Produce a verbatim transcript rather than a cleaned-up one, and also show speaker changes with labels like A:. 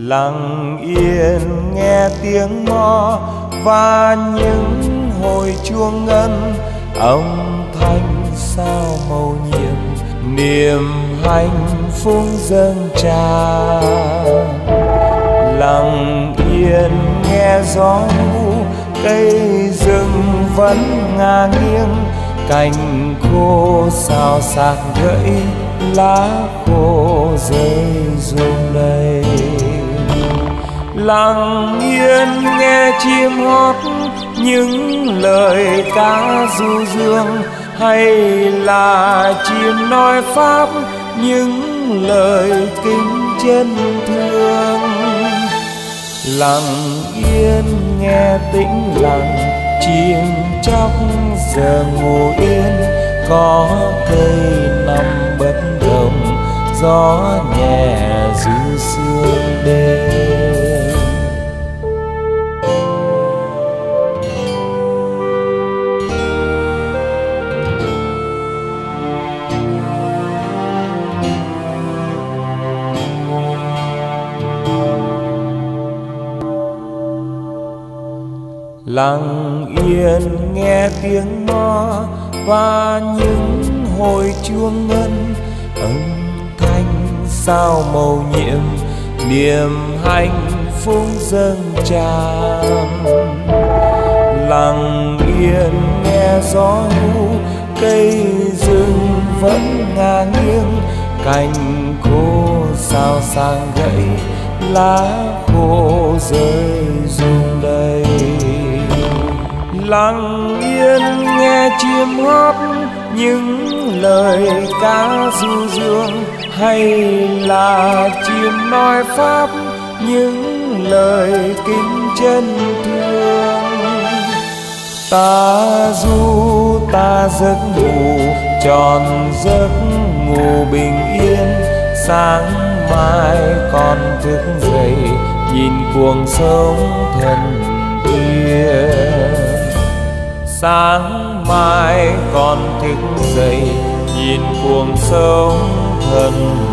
A: Lặng yên nghe tiếng mõ và những hồi chuông ngân, âm thanh sao mầu nhiệm, niềm hạnh phúc dâng tràn. Lặng yên nghe gió mù, cây rừng vẫn ngả nghiêng, cành khô xào xạc gãy, lá khô rơi rụng đầy. Lặng yên nghe chim hót những lời ca du dương, hay là chim nói pháp những lời kính chân thương. Lặng yên nghe tĩnh lặng chim chóc giờ ngủ yên, có cây nằm bất động, gió nhẹ du sương đêm. Lặng yên nghe tiếng mõ và những hồi chuông ngân, âm thanh sao mầu nhiệm, niềm hạnh phúc dâng tràn. Lặng yên nghe gió mù, cây rừng vẫn ngả nghiêng, cành khô xào xạc gãy, lá khô rơi rụng đầy. Lặng yên nghe chim hót những lời ca du dương, hay là chim nói pháp những lời kính chân thương. Ta du ta giấc ngủ tròn giấc ngủ bình yên, sáng mai còn thức dậy nhìn cuộc sống thần tiên. Sáng mai còn thức dậy nhìn cuộc sống thần